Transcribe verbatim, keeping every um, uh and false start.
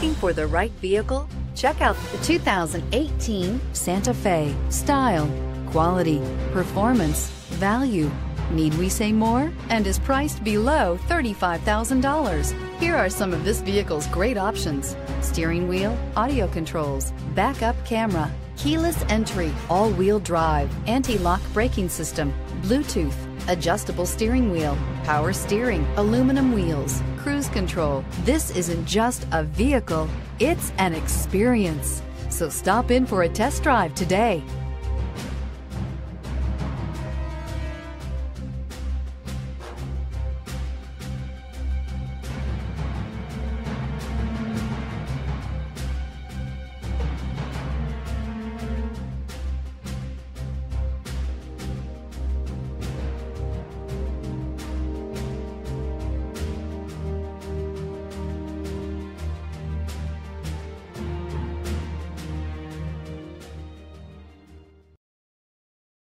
Looking for the right vehicle? Check out the two thousand eighteen Santa Fe. Style, quality, performance, value. Need we say more? And is priced below thirty-five thousand dollars. Here are some of this vehicle's great options: steering wheel audio controls, backup camera, keyless entry, all-wheel drive, anti-lock braking system, Bluetooth, adjustable steering wheel, power steering, aluminum wheels, cruise control. This isn't just a vehicle, it's an experience. So stop in for a test drive today.